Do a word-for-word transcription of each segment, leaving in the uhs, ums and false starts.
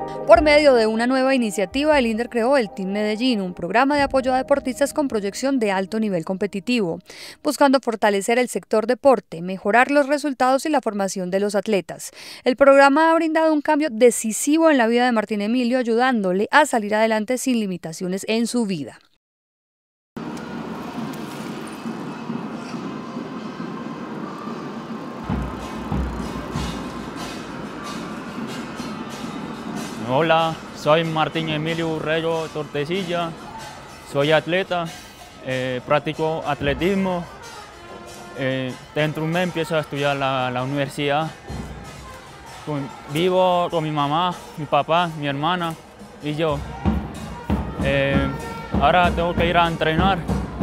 Por medio de una nueva iniciativa, el INDER creó el Team Medellín, un programa de apoyo a deportistas con proyección de alto nivel competitivo, buscando fortalecer el sector deporte, mejorar los resultados y la formación de los atletas. El programa ha brindado un cambio decisivo en la vida de Martín Emilio, ayudándole a salir adelante sin limitaciones en su vida. Hola, soy Martín Emilio Urrego Tortecilla, soy atleta, eh, practico atletismo, eh, dentro de un mes empiezo a estudiar la, la universidad. Con, vivo con mi mamá, mi papá, mi hermana y yo. Eh, ahora tengo que ir a entrenar.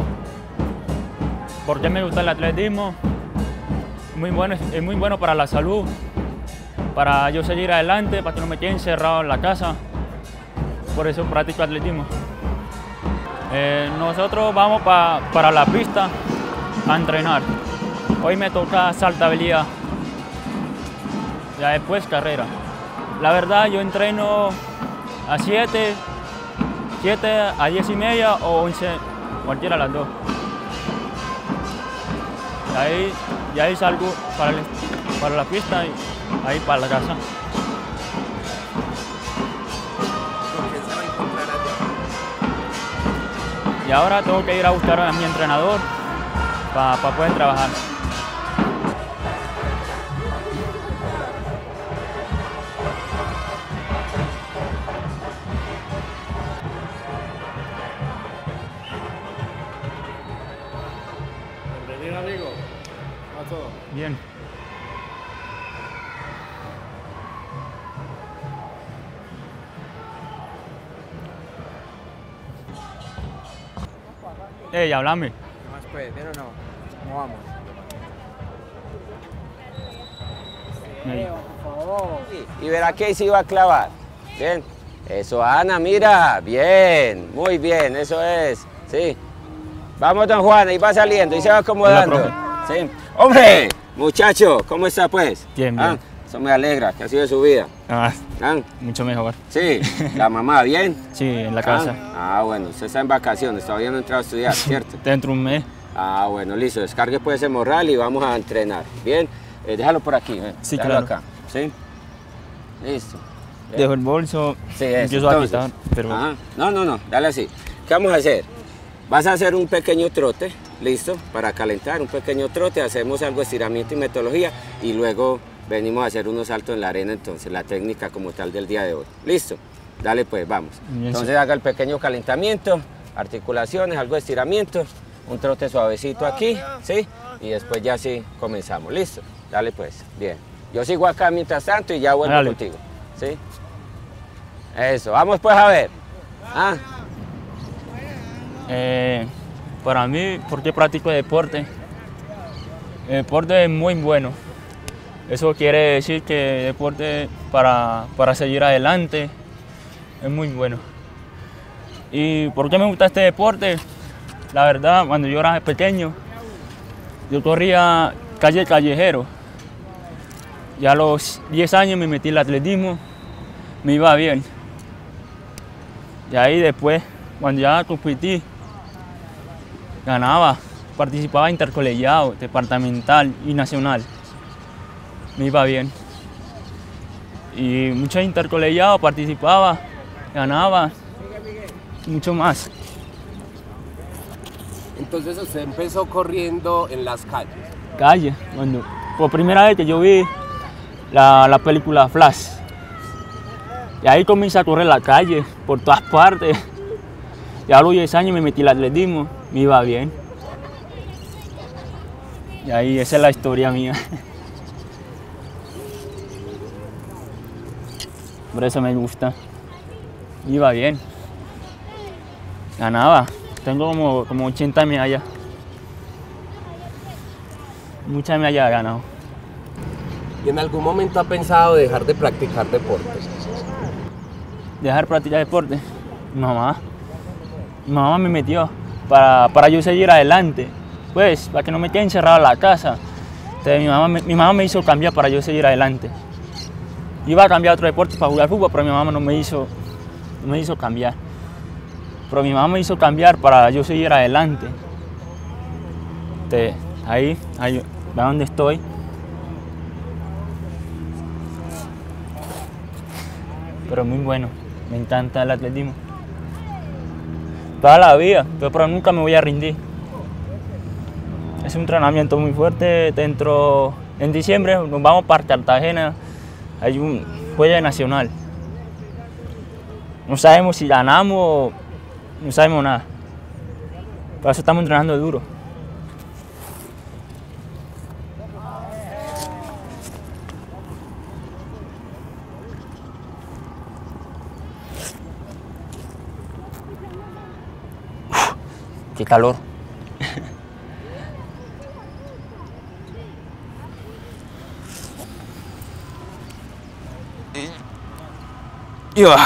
¿Por qué me gusta el atletismo? Muy bueno, es muy bueno para la salud, para yo seguir adelante, para que no me quede encerrado en la casa. Por eso practico atletismo. Eh, nosotros vamos pa, para la pista a entrenar. Hoy me toca saltabilidad, ya después carrera. La verdad, yo entreno a siete, siete a diez y media o once, cualquiera de las dos. Y ahí, y ahí salgo para, el, para la pista y ahí para la casa. Y ahora tengo que ir a buscar a mi entrenador para pa poder trabajar. Bienvenido, amigo. ¿Cómo va todo? Bien. Ey, háblame. ¿Qué más pues? ¿Bien o no? ¿Cómo vamos? Ey. Por favor. Y verá que se iba a clavar. Bien. Eso, Ana, mira. Bien, muy bien, eso es. Sí. Vamos, don Juan, ahí va saliendo y se va acomodando. Hola, sí. ¡Hombre! Muchacho, ¿cómo está pues? Bien, bien. Ah, eso me alegra, que ha sido su vida. Ah, Ah, mucho mejor. sí, la mamá, ¿bien? Sí, en la casa. Ah, ah, bueno, usted está en vacaciones, todavía no ha entrado a estudiar, ¿cierto? Dentro de un mes. Ah, bueno, listo, descargue pues ese morral y vamos a entrenar. Bien, eh, déjalo por aquí, ven. Sí, déjalo claro. acá, ¿sí? Listo. Bien. Dejo el bolso, Sí, eso, empiezo a entonces. quitar, pero... Ajá. No, no, no, dale así. ¿Qué vamos a hacer? Vas a hacer un pequeño trote, listo, para calentar, un pequeño trote, hacemos algo de estiramiento y metodología y luego venimos a hacer unos saltos en la arena, entonces la técnica como tal del día de hoy. ¿Listo? Dale pues, vamos. Bien, Entonces sí. haga el pequeño calentamiento, articulaciones, algo de estiramiento, un trote suavecito aquí, ¿sí? Y después ya sí comenzamos. ¿Listo? Dale pues, bien. Yo sigo acá mientras tanto y ya vuelvo Dale. contigo, ¿sí? Eso, vamos pues a ver. Ah, Eh, para mí, porque practico deporte, el deporte es muy bueno. Eso quiere decir que el deporte para, para seguir adelante es muy bueno. ¿Y por qué me gusta este deporte? La verdad, cuando yo era pequeño, yo corría calle callejero. Ya a los diez años me metí en el atletismo, me iba bien. Y ahí después, cuando ya competí, ganaba, participaba en intercolegiado, departamental y nacional. Me iba bien. Y muchos intercolegiados participaba, ganaba, mucho más. Entonces usted empezó corriendo en las calles. Calle, cuando, por primera vez que yo vi la, la película Flash. Y ahí comencé a correr la calle, por todas partes. Ya a los diez años me metí al atletismo, me iba bien. Y ahí esa es la historia mía. Por eso me gusta. Iba bien. Ganaba. Tengo como, como ochenta medallas. Muchas medallas he ganado. ¿Y en algún momento ha pensado dejar de practicar deporte? Dejar de practicar deporte. Mi mamá. Mi mamá me metió para, para yo seguir adelante. Pues, para que no me quede encerrado en la casa. Entonces mi mamá, me, mi mamá me hizo cambiar para yo seguir adelante. iba a cambiar a otro deporte para jugar fútbol, pero mi mamá no me hizo, no me hizo cambiar. Pero mi mamá me hizo cambiar para yo seguir adelante. Entonces, ahí, ahí, ve donde estoy. Pero muy bueno, me encanta el atletismo. Toda la vida, pero, pero nunca me voy a rendir. Es un entrenamiento muy fuerte. Dentro, en diciembre nos vamos para Cartagena, hay un juego nacional. No sabemos si ganamos, no sabemos nada. Por eso estamos entrenando duro. Qué calor. Y va.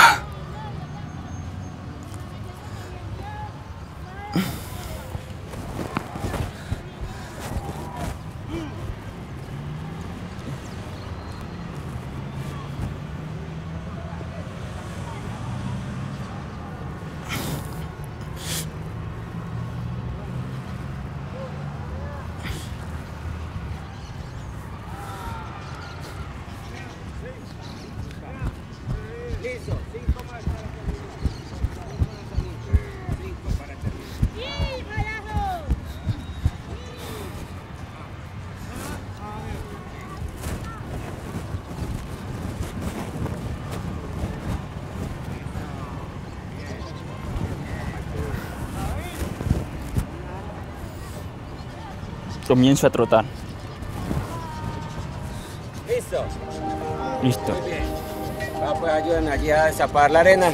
Comienzo a trotar. ¿Listo? Listo. Muy bien. Va, pues ayuden allí a destapar la arena.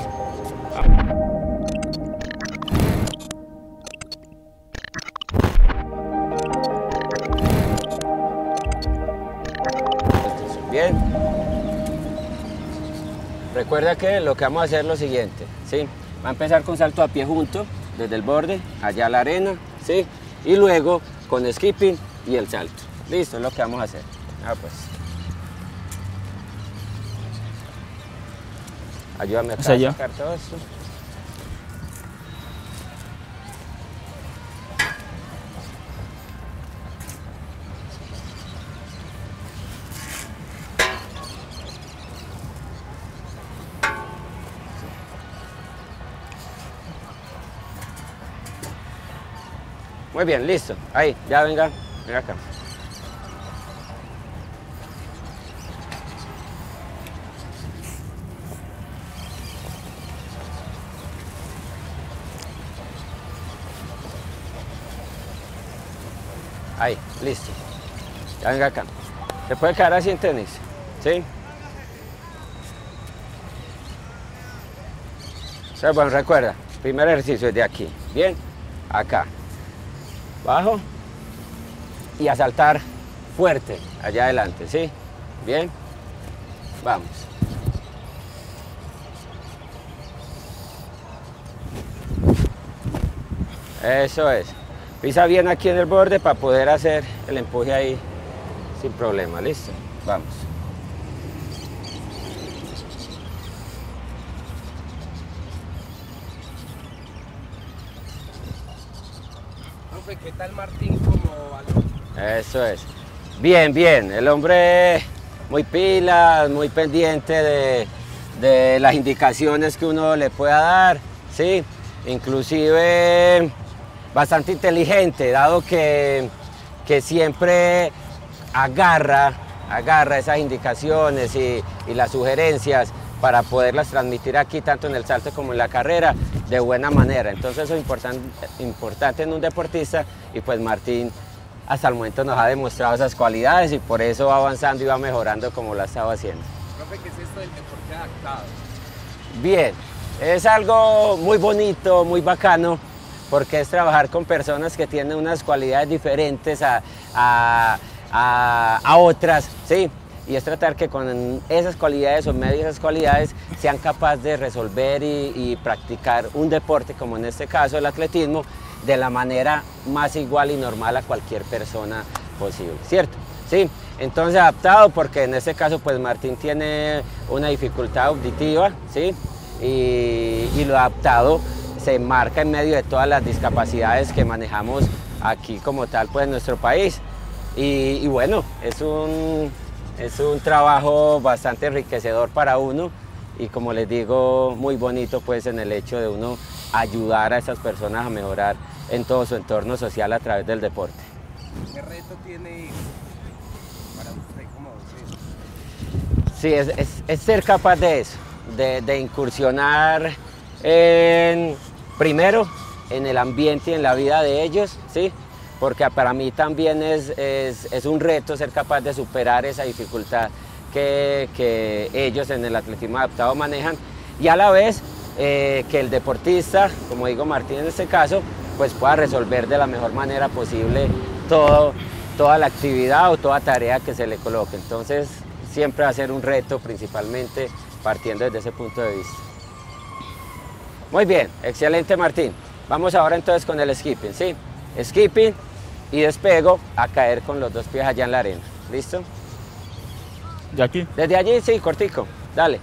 Bien. Recuerda que lo que vamos a hacer es lo siguiente, ¿sí? Va a empezar con salto a pie junto, desde el borde, allá a la arena, ¿sí? Y luego con skipping y el salto. Listo, es lo que vamos a hacer. Ah, pues. Ayúdame acá a sacar todo esto. Muy bien, listo. Ahí, ya venga, venga acá. Ahí, listo. Ya venga acá. Se puede quedar así en tenis, ¿sí? Entonces, bueno, recuerda, primer ejercicio es de aquí. Bien, acá. Bajo y a saltar fuerte allá adelante, ¿sí? Bien, vamos. Eso es. Pisa bien aquí en el borde para poder hacer el empuje ahí sin problema, ¿listo? Vamos. ¿Qué tal Martín como balón? Eso es. Bien, bien. El hombre muy pila, muy pendiente de, de las indicaciones que uno le pueda dar, ¿sí? Inclusive bastante inteligente, dado que, que siempre agarra, agarra esas indicaciones y, y las sugerencias para poderlas transmitir aquí, tanto en el salto como en la carrera, de buena manera. Entonces eso es important, importante en un deportista, y pues Martín hasta el momento nos ha demostrado esas cualidades y por eso va avanzando y va mejorando como lo ha estado haciendo. Profe, ¿qué es esto del deporte adaptado? Bien, es algo muy bonito, muy bacano, porque es trabajar con personas que tienen unas cualidades diferentes a, a, a, a otras, ¿sí? Y es tratar que con esas cualidades o medio de esas cualidades sean capaces de resolver y, y practicar un deporte, como en este caso el atletismo, de la manera más igual y normal a cualquier persona posible, ¿cierto? ¿sí? Entonces adaptado porque en este caso pues Martín tiene una dificultad auditiva, ¿sí? Y, y lo adaptado se marca en medio de todas las discapacidades que manejamos aquí como tal pues en nuestro país. Y, y bueno, es un, es un trabajo bastante enriquecedor para uno y como les digo, muy bonito pues en el hecho de uno ayudar a esas personas a mejorar en todo su entorno social a través del deporte. ¿Qué reto tiene para usted como docente? Sí, es, es, es ser capaz de eso, de, de incursionar en, primero en el ambiente y en la vida de ellos, ¿sí? Porque para mí también es, es, es un reto ser capaz de superar esa dificultad que, que ellos en el atletismo adaptado manejan y a la vez eh, que el deportista, como digo Martín en este caso, pues pueda resolver de la mejor manera posible todo, toda la actividad o toda tarea que se le coloque. Entonces siempre va a ser un reto principalmente partiendo desde ese punto de vista. Muy bien, excelente Martín. Vamos ahora entonces con el skipping, ¿sí? Skipping y despego a caer con los dos pies allá en la arena. ¿Listo? ¿De aquí? Desde allí, sí, cortico. Dale.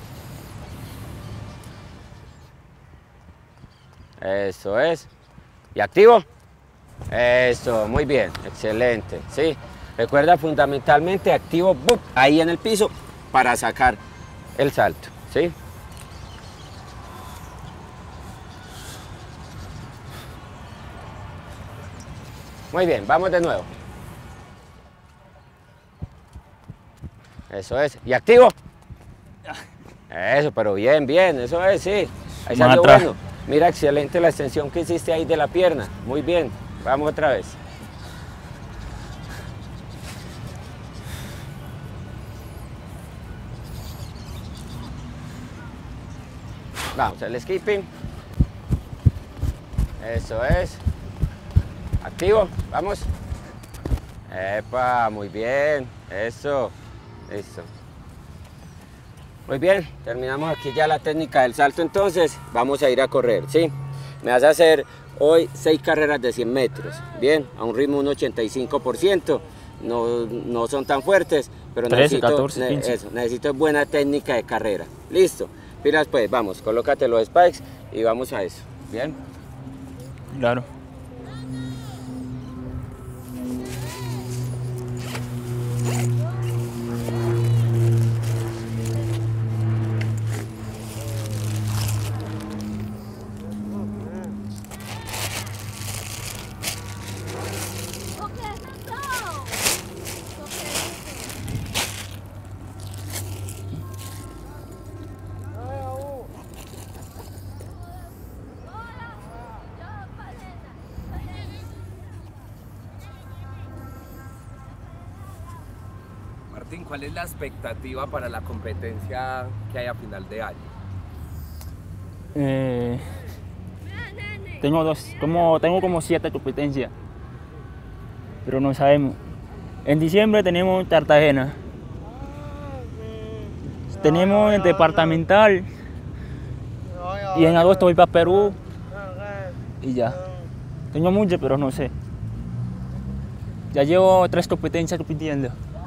Eso es. ¿Y activo? Eso, muy bien, excelente. ¿Sí? Recuerda fundamentalmente activo ¡bum! Ahí en el piso para sacar el salto. ¿Sí? Muy bien, vamos de nuevo. Eso es. ¿Y activo? Eso, pero bien, bien, eso es, sí. Ahí salió bueno. Mira, excelente la extensión que hiciste ahí de la pierna. Muy bien. Vamos otra vez. Vamos, el skipping. Eso es. Activo, vamos. Epa, muy bien. Eso. Listo. Muy bien, terminamos aquí ya la técnica del salto, entonces vamos a ir a correr, ¿sí? Me vas a hacer hoy seis carreras de cien metros, bien, a un ritmo de un ochenta y cinco por ciento, no, no son tan fuertes, pero trece, necesito, catorce, quince. Ne eso, necesito buena técnica de carrera. Listo, pilas pues, vamos, colócate los spikes y vamos a eso, ¿bien? Claro. Martín, ¿cuál es la expectativa para la competencia que hay a final de año? Eh, tengo dos, como tengo como siete competencias, pero no sabemos. En diciembre tenemos Cartagena, tenemos el departamental y en agosto voy para Perú y ya. Tengo muchas, pero no sé. Ya llevo tres competencias compitiendo.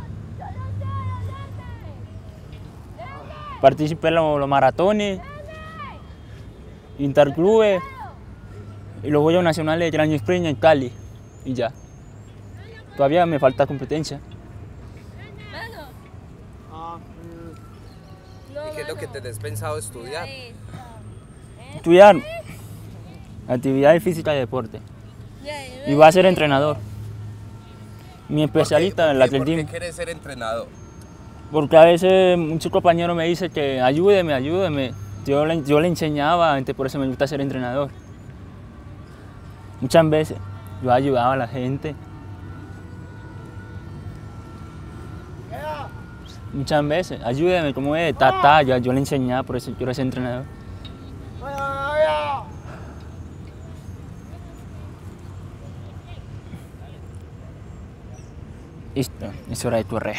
Participé en los, los maratones, interclubes y los Juegos Nacionales de Gran Sprint en Cali y ya. Todavía me falta competencia. ¿Y qué es lo que te has pensado estudiar? Estudiar actividad física y deporte. Y voy a ser entrenador. Mi especialista en el atletismo. ¿Por qué quieres ser entrenador? Porque a veces muchos compañeros me dicen que ayúdeme, ayúdeme. Yo le, yo le enseñaba, entonces por eso me gusta ser entrenador. Muchas veces yo ayudaba a la gente. Muchas veces, ayúdeme, como es, ta, ta, yo, yo le enseñaba, por eso quiero ser entrenador. Listo, es hora de correr.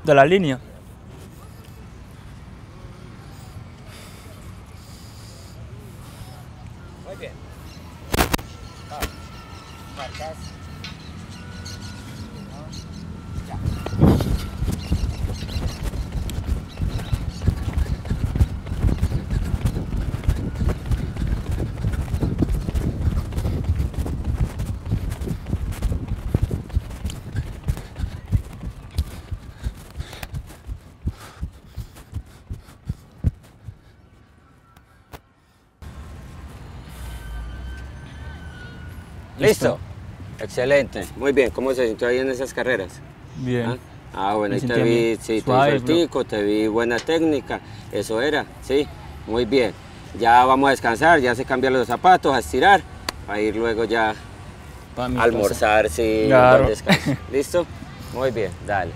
de la línea. Muy bien. Ah, marcas. Ya. ¿Listo? Excelente. Muy bien. ¿Cómo se sintió ahí en esas carreras? Bien. Ah, ah bueno, ahí Me te sentía vi, bien. sí, te Suave, vi sueltico, te vi buena técnica. Eso era, sí. Muy bien. Ya vamos a descansar, ya se cambian los zapatos, a estirar, para ir luego ya Pa' mi a almorzar, sí, Claro. un buen descanso. ¿Listo? Muy bien, dale.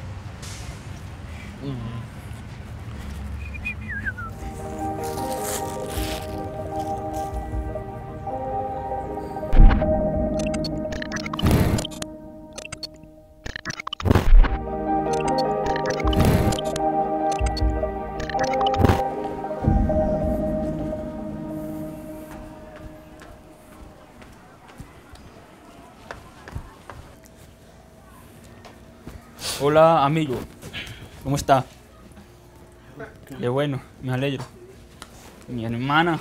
Hola, amigo. ¿Cómo está? Qué bueno, me alegro. Mi hermana.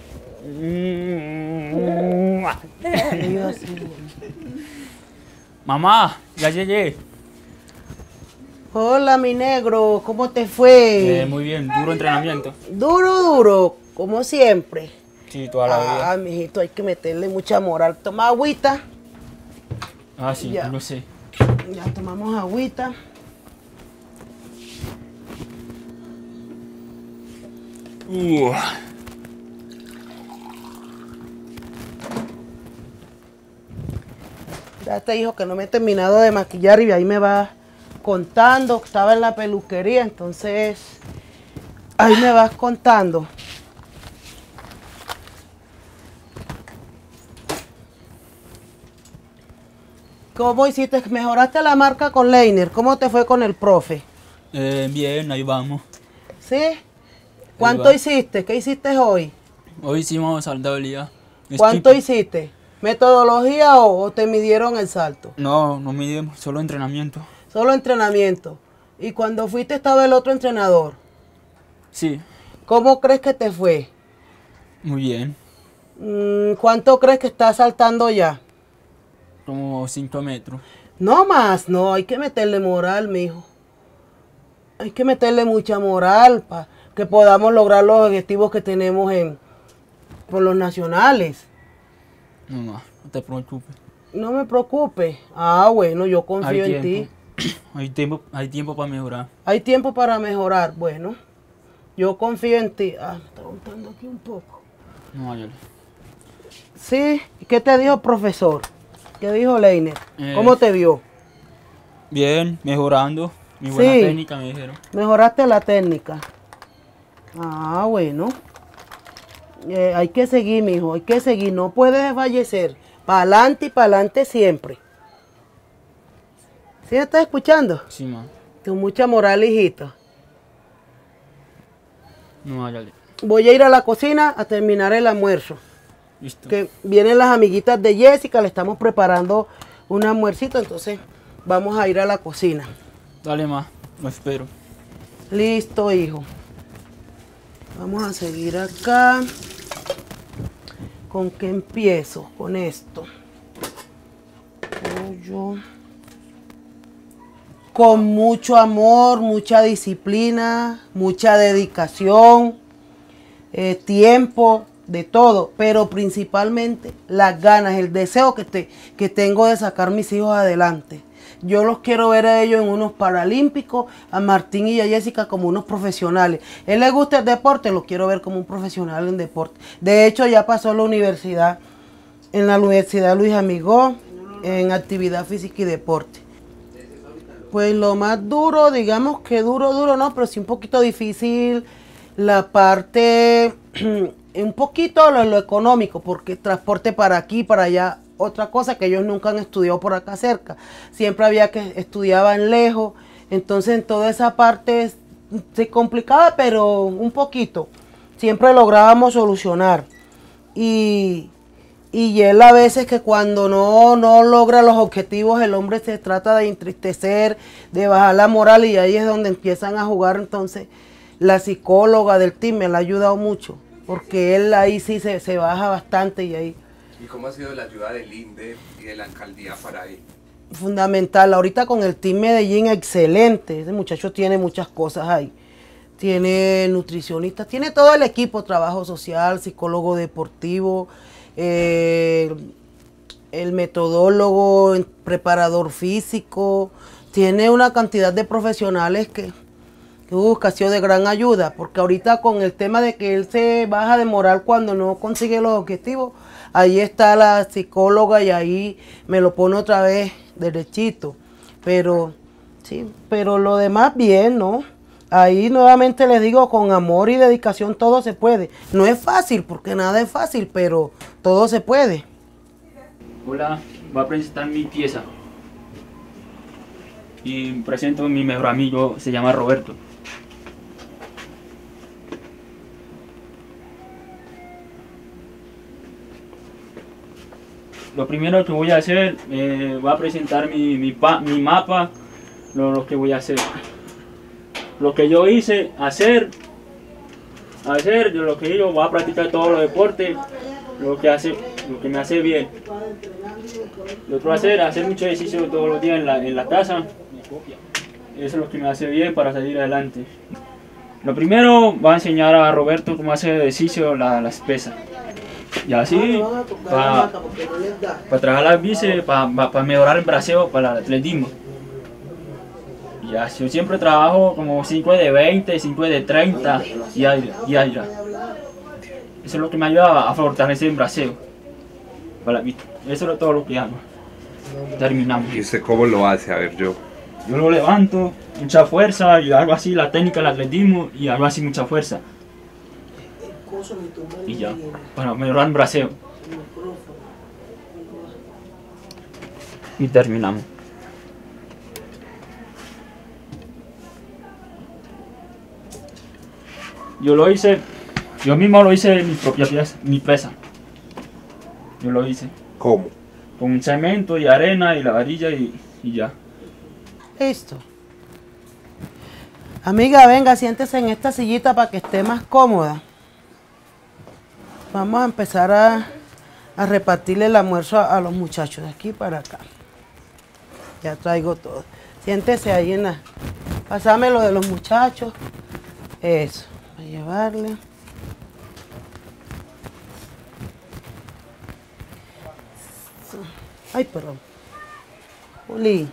Mamá, ya llegué. Hola, mi negro, ¿cómo te fue? Eh, muy bien, duro entrenamiento. Duro, duro, como siempre. Sí, toda la vida. Ah, mijito, hay que meterle mucha moral. Toma agüita. Ah, sí, ya. lo sé. Ya tomamos agüita. Uh. Ya te dijo que no me he terminado de maquillar y ahí me va contando. Estaba en la peluquería, entonces ahí me vas contando. ¿Cómo hiciste? ¿Mejoraste la marca con Leiner? ¿Cómo te fue con el profe? Eh, bien, ahí vamos. ¿Sí? ¿Cuánto va. hiciste? ¿Qué hiciste hoy? Hoy hicimos saltabilidad. ¿Cuánto Skip. hiciste? ¿Metodología o, o te midieron el salto? No, no midimos, solo entrenamiento. Solo entrenamiento. ¿Y cuando fuiste estaba el otro entrenador? Sí, ¿Cómo crees que te fue? muy bien. Mm, ¿Cuánto crees que estás saltando ya? Como cinco metros. No más, no, hay que meterle moral, mijo. Hay que meterle mucha moral para que podamos lograr los objetivos que tenemos en por los nacionales. No, no, no te preocupes. No me preocupes. Ah, bueno, yo confío Hay en ti. tiempo. Hay tiempo, hay tiempo para mejorar. Hay tiempo para mejorar. Bueno, yo confío en ti. Ah, me está gustando aquí un poco. No, vaya. Sí, ¿y qué te dijo el profesor? ¿Qué dijo Leiner? Eh. ¿Cómo te vio? Bien, mejorando. Mi buena Sí. técnica, me dijeron. Mejoraste la técnica. Ah, bueno. Eh, hay que seguir, mijo, hay que seguir. No puedes fallecer. Para adelante y para adelante siempre. ¿Sí me estás escuchando? Sí, ma. Con mucha moral, hijito. No, vaya. Voy a ir a la cocina a terminar el almuerzo. Listo. Que vienen las amiguitas de Jessica, le estamos preparando un almuercito, entonces vamos a ir a la cocina. Dale, ma. Lo espero. Listo, hijo. Vamos a seguir acá. ¿Con qué empiezo? Con esto. Pollo. Con mucho amor, mucha disciplina, mucha dedicación, eh, tiempo, de todo, pero principalmente las ganas, el deseo que, te, que tengo de sacar mis hijos adelante. Yo los quiero ver a ellos en unos paralímpicos, a Martín y a Jessica como unos profesionales. A él le gusta el deporte, lo quiero ver como un profesional en deporte. De hecho, ya pasó a la universidad, en la Universidad Luis Amigó, en actividad física y deporte. Pues lo más duro, digamos que duro, duro no, pero sí un poquito difícil la parte, un poquito lo, lo económico, porque transporte para aquí, para allá, otra cosa que ellos nunca han estudiado por acá cerca. Siempre había que estudiaban lejos Entonces en toda esa parte se complicaba, pero un poquito. Siempre lográbamos solucionar. Y, y él a veces que cuando no, no logra los objetivos, el hombre se trata de entristecer, de bajar la moral, y ahí es donde empiezan a jugar. Entonces la psicóloga del team me la ha ayudado mucho, porque él ahí sí se, se baja bastante. Y ahí. ¿Y cómo ha sido la ayuda del INDE y de la alcaldía para él? Fundamental. Ahorita con el Team Medellín, excelente. Ese muchacho tiene muchas cosas ahí. Tiene nutricionistas, tiene todo el equipo, trabajo social, psicólogo deportivo, eh, el metodólogo, el preparador físico. Tiene una cantidad de profesionales que, que busca, ha sido de gran ayuda, porque ahorita con el tema de que él se baja de moral cuando no consigue los objetivos, ahí está la psicóloga y ahí me lo pone otra vez derechito. Pero sí, pero lo demás bien, ¿no? Ahí nuevamente les digo, con amor y dedicación todo se puede. No es fácil, porque nada es fácil, pero todo se puede. Hola, voy a presentar mi pieza. Y presento a mi mejor amigo, se llama Roberto. Lo primero que voy a hacer, eh, voy a presentar mi, mi, pa, mi mapa, lo, lo que voy a hacer. Lo que yo hice, hacer, hacer, yo lo que yo voy a practicar todos los deportes, lo que, hace, lo que me hace bien. Lo otro hacer, hacer mucho ejercicio todos los días en la, en la casa. Eso es lo que me hace bien para salir adelante. Lo primero, voy a enseñar a Roberto cómo hacer ejercicio, la, las pesas. Y así, para pa trabajar las bíceps, para pa, pa mejorar el braceo, para el atletismo. Y así, yo siempre trabajo como cinco de veinte, cinco de treinta y aire, y aire. Eso es lo que me ayuda a fortalecer el braceo. Para, eso es todo lo que hago. Terminamos. ¿Y usted cómo lo hace? A ver, yo. Yo lo levanto, mucha fuerza, y hago así la técnica del atletismo, y hago así mucha fuerza. Y ya, para mejorar el braceo. Y terminamos. Yo lo hice, yo mismo lo hice en mi propia pieza, mi pesa. Yo lo hice. ¿Cómo? Con cemento y arena y la varilla y, y ya. Listo. Amiga, venga, siéntese en esta sillita para que esté más cómoda. Vamos a empezar a, a repartirle el almuerzo a, a los muchachos de aquí para acá. Ya traigo todo. Siéntese ahí en la... Pásame lo de los muchachos. Eso. Voy a llevarle. Ay, perdón. Juli.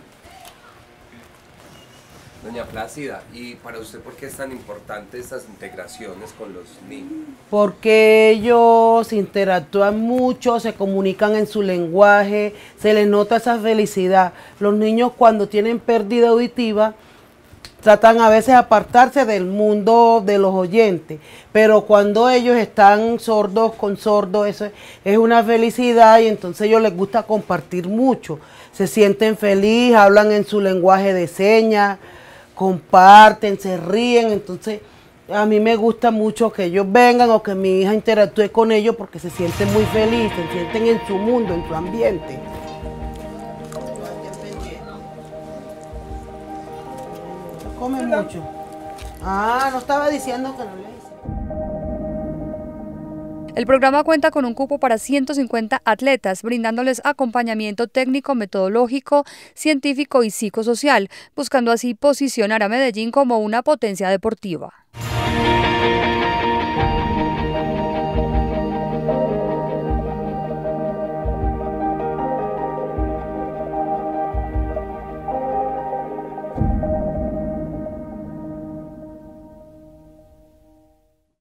Doña Plácida, ¿y para usted por qué es tan importante estas integraciones con los niños? Porque ellos interactúan mucho, se comunican en su lenguaje, se les nota esa felicidad. Los niños cuando tienen pérdida auditiva tratan a veces de apartarse del mundo de los oyentes, pero cuando ellos están sordos con sordos, eso es una felicidad y entonces a ellos les gusta compartir mucho. Se sienten felices, hablan en su lenguaje de señas, comparten, se ríen, entonces a mí me gusta mucho que ellos vengan o que mi hija interactúe con ellos porque se sienten muy felices, se sienten en su mundo, en su ambiente. Come mucho. Ah, no estaba diciendo que no le hice. El programa cuenta con un cupo para ciento cincuenta atletas, brindándoles acompañamiento técnico, metodológico, científico y psicosocial, buscando así posicionar a Medellín como una potencia deportiva.